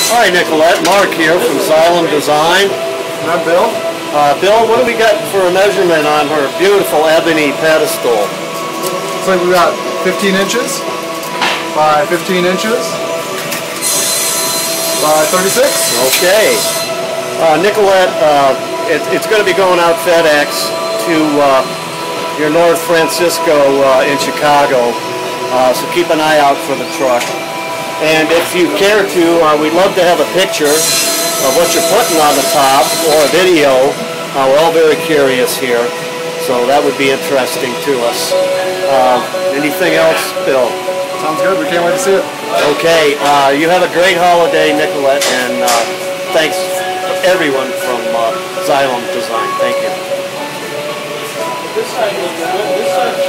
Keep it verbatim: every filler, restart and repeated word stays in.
Hi Nicolette, Mark here from Xylem Design. And I'm Bill. Uh, Bill, what do we got for a measurement on her beautiful ebony pedestal? Looks like we got fifteen inches by fifteen inches by thirty-six. Okay. Uh, Nicolette, uh, it, it's going to be going out FedEx to uh, your North Francisco uh, in Chicago, uh, so keep an eye out for the truck. And if you care to, uh, we'd love to have a picture of what you're putting on the top or a video. Uh, we're all very curious here, so that would be interesting to us. Uh, anything else, Bill? Sounds good. We can't wait to see it. Okay. Uh, you have a great holiday, Nicolette, and uh, thanks everyone from uh, Xylem Design. Thank you. This side looks good. This side